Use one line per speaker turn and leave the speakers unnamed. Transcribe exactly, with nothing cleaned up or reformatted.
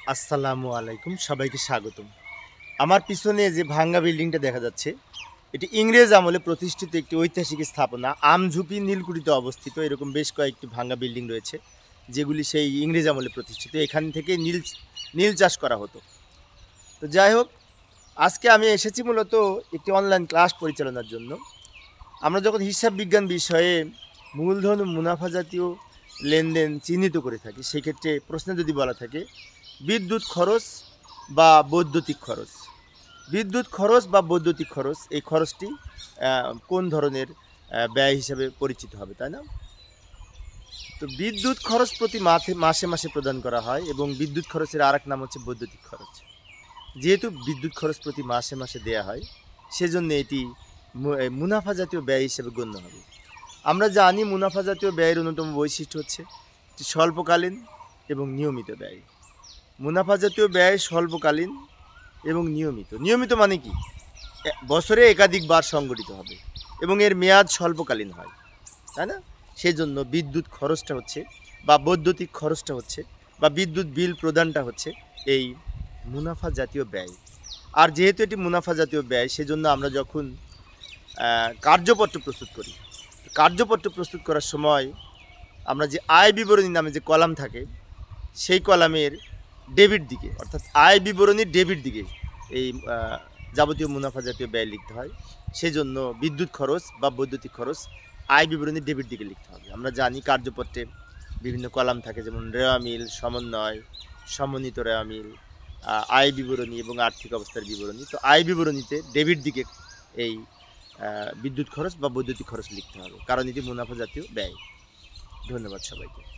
আসসালামু আলাইকুম, সবাইকে স্বাগতম। আমার পিছনে যে ভাঙ্গা বিল্ডিংটা দেখা যাচ্ছে, এটি ইংরেজ আমলে প্রতিষ্ঠিত একটি ঐতিহাসিক স্থাপনা। আমঝুপি নীলকুঠিতে অবস্থিত। এরকম বেশ কয়েকটি ভাঙ্গা বিল্ডিং রয়েছে, যেগুলি সেই ইংরেজ আমলে প্রতিষ্ঠিত। এখান থেকে নীল নীল চাষ করা হতো। তো যাই হোক, আজকে আমি এসেছি মূলত একটি অনলাইন ক্লাস পরিচালনার জন্য। আমরা যখন হিসাব বিজ্ঞান বিষয়ে মূলধন ও মুনাফা জাতীয় লেনদেন চিহ্নিত করে থাকি, সেক্ষেত্রে প্রশ্নে যদি বলা থাকে বিদ্যুৎ খরচ বা বৈদ্যুতিক খরচ, বিদ্যুৎ খরচ বা বৈদ্যুতিক খরচ, এই খরচটি কোন ধরনের ব্যয় হিসাবে পরিচিত হবে, তাই না? তো বিদ্যুৎ খরচ প্রতি মাসে মাসে মাসে প্রদান করা হয়, এবং বিদ্যুৎ খরচের আর এক নাম হচ্ছে বৈদ্যুতিক খরচ। যেহেতু বিদ্যুৎ খরচ প্রতি মাসে মাসে দেয়া হয়, সেজন্য এটি মুনাফা জাতীয় ব্যয় হিসেবে গণ্য হবে। আমরা জানি মুনাফা জাতীয় ব্যয়ের অন্যতম বৈশিষ্ট্য হচ্ছে স্বল্পকালীন এবং নিয়মিত ব্যয়। মুনাফা জাতীয় ব্যয় স্বল্পকালীন এবং নিয়মিত। নিয়মিত মানে কি? বছরে একাধিকবার সংগঠিত হবে এবং এর মেয়াদ স্বল্পকালীন হয়, তাই না? সেই জন্য বিদ্যুৎ খরচটা হচ্ছে বা বৈদ্যুতিক খরচটা হচ্ছে বা বিদ্যুৎ বিল প্রদানটা হচ্ছে এই মুনাফা জাতীয় ব্যয়। আর যেহেতু এটি মুনাফা জাতীয় ব্যয়, সেজন্য আমরা যখন কার্যপত্র প্রস্তুত করি, কার্যপত্র প্রস্তুত করার সময় আমরা যে আয় বিবরণী নামে যে কলাম থাকে, সেই কলামের ডেবিট দিকে, অর্থাৎ আয় বিবরণীর ডেবিট দিকে এই যাবতীয় মুনাফা জাতীয় ব্যয় লিখতে হয়। সেজন্য বিদ্যুৎ খরচ বা বৈদ্যুতিক খরচ আয় বিবরণীর ডেবিট দিকে লিখতে হবে। আমরা জানি কার্যপত্রে বিভিন্ন কলাম থাকে, যেমন রেওয়া মিল, সমন্বয়, সমন্বিত রেওয়া মিল, আয় বিবরণী এবং আর্থিক অবস্থার বিবরণী। তো আয় বিবরণীতে ডেবিট দিকে এই বিদ্যুৎ খরচ বা বৈদ্যুতিক খরচ লিখতে হবে, কারণ এটি মুনাফা জাতীয় ব্যয়। ধন্যবাদ সবাইকে।